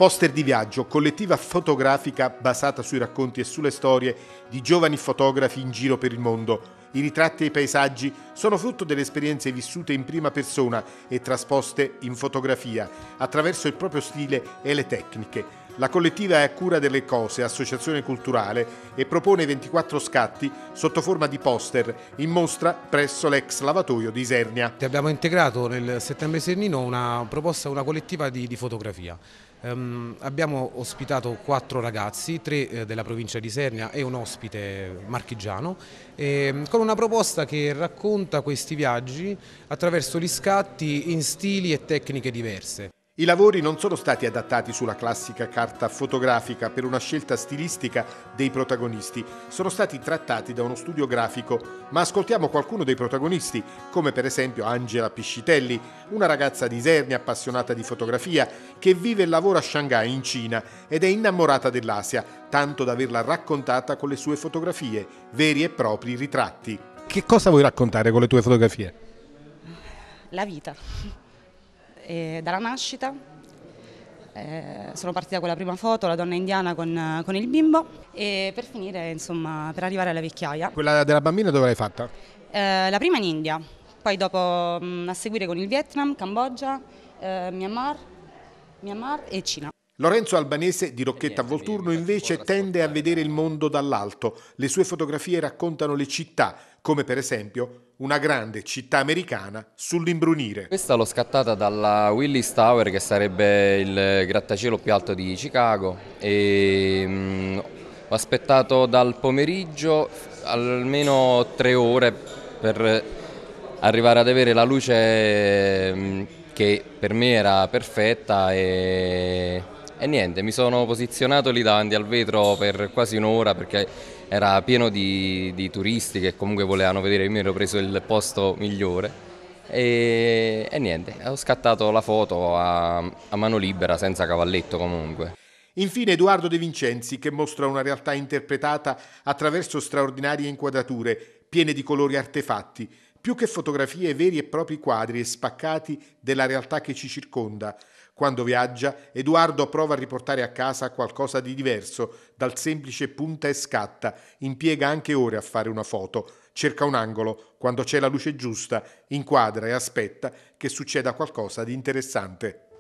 Poster di viaggio, collettiva fotografica basata sui racconti e sulle storie di giovani fotografi in giro per il mondo. I ritratti e i paesaggi sono frutto delle esperienze vissute in prima persona e trasposte in fotografia, attraverso il proprio stile e le tecniche. La collettiva è a cura delle Cose, associazione culturale, e propone 24 scatti sotto forma di poster in mostra presso l'ex lavatoio di Isernia. Abbiamo integrato nel Settembre Sernino una proposta, una collettiva di fotografia. Abbiamo ospitato 4 ragazzi, 3 della provincia di Isernia e un ospite marchigiano, con una proposta che racconta questi viaggi attraverso gli scatti in stili e tecniche diverse. I lavori non sono stati adattati sulla classica carta fotografica per una scelta stilistica dei protagonisti, sono stati trattati da uno studio grafico, ma ascoltiamo qualcuno dei protagonisti, come per esempio Angela Piscitelli, una ragazza di Isernia appassionata di fotografia che vive e lavora a Shanghai in Cina ed è innamorata dell'Asia, tanto da averla raccontata con le sue fotografie, veri e propri ritratti. Che cosa vuoi raccontare con le tue fotografie? La vita. Dalla nascita, sono partita con la prima foto, la donna indiana con il bimbo, e per finire, insomma, per arrivare alla vecchiaia. Quella della bambina dove l'hai fatta? La prima in India, poi dopo a seguire con il Vietnam, Cambogia, Myanmar e Cina. Lorenzo Albanese di Rocchetta a Volturno invece tende a vedere il mondo dall'alto. Le sue fotografie raccontano le città, come per esempio una grande città americana sull'imbrunire. Questa l'ho scattata dalla Willis Tower, che sarebbe il grattacielo più alto di Chicago, e ho aspettato dal pomeriggio almeno 3 ore per arrivare ad avere la luce che per me era perfetta, e niente, mi sono posizionato lì davanti al vetro per quasi un'ora perché era pieno di turisti che comunque volevano vedere. Io mi ero preso il posto migliore e niente, ho scattato la foto a mano libera, senza cavalletto comunque. Infine Edoardo De Vincenzi, che mostra una realtà interpretata attraverso straordinarie inquadrature piene di colori artefatti, più che fotografie, veri e propri quadri e spaccati della realtà che ci circonda. Quando viaggia, Edoardo prova a riportare a casa qualcosa di diverso dal semplice punta e scatta, impiega anche ore a fare una foto, cerca un angolo, quando c'è la luce giusta, inquadra e aspetta che succeda qualcosa di interessante.